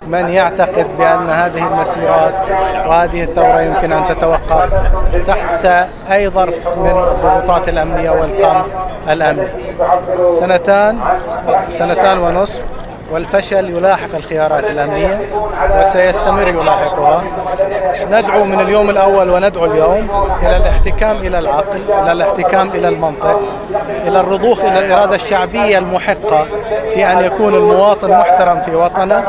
من يعتقد بأن هذه المسيرات وهذه الثورة يمكن أن تتوقف تحت أي ظرف من الضغوطات الأمنية والقمع الأمني. سنتان ونصف والفشل يلاحق الخيارات الأمنية وسيستمر يلاحقها. ندعو من اليوم الأول وندعو اليوم إلى الاحتكام إلى العقل، إلى الاحتكام إلى المنطق، إلى الرضوخ إلى الإرادة الشعبية المحقة في أن يكون المواطن محترم في وطنه.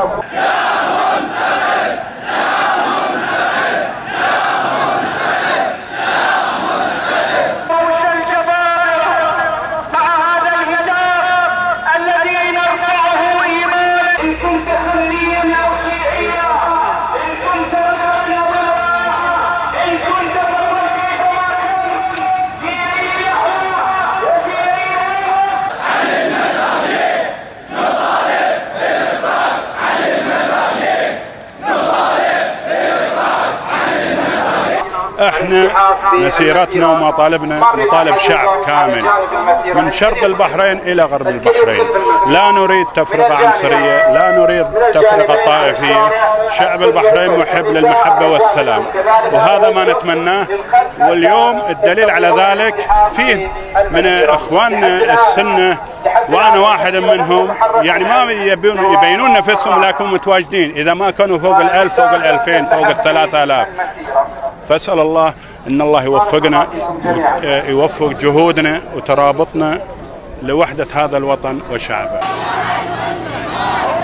احنا مسيرتنا ومطالبنا مطالب شعب كامل من شرق البحرين الى غرب البحرين. لا نريد تفرقة عنصرية، لا نريد تفرقة طائفية. شعب البحرين محب للمحبة والسلام، وهذا ما نتمناه. واليوم الدليل على ذلك فيه من اخواننا السنة، وانا واحد منهم، يعني ما يبينون نفسهم لكن متواجدين، اذا ما كانوا فوق ال1000 فوق ال2000 فوق ال3000. فاسأل الله ان الله يوفقنا، يوفق جهودنا وترابطنا لوحدة هذا الوطن وشعبه.